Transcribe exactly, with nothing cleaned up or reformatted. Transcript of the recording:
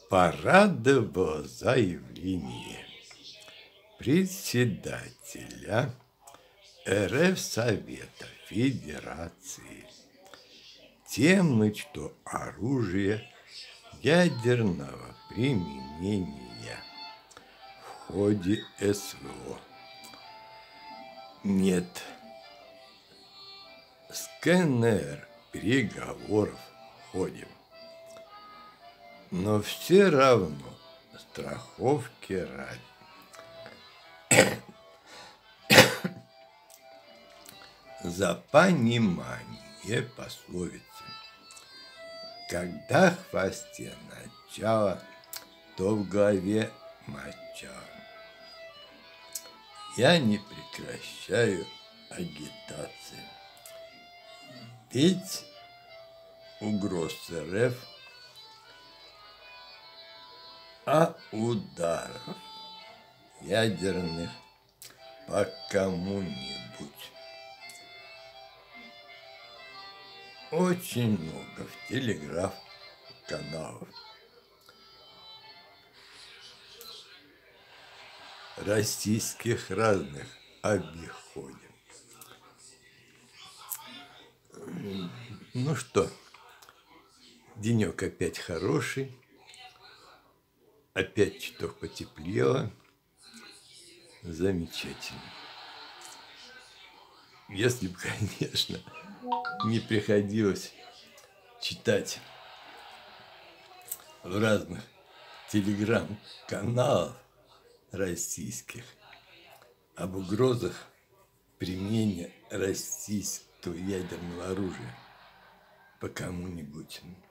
порадовало заявление председателя эр эф Совета Федерации тем, что оружие ядерного применения в ходе эс вэ о нет. С ка эн эр переговоров ходим, но все равно страховки ради за понимание пословицы: когда в хвосте начало, то в голове моча. Я не прекращаю агитации, ведь угроз эр эф, а ударов ядерных по кому-нибудь очень много в телеграм-каналах российских разных обиходим. Ну что, денек опять хороший, опять чуток потеплело, замечательно. Если бы, конечно, не приходилось читать в разных телеграм-каналах российских об угрозах применения российского ядерного оружия по кому-нибудь.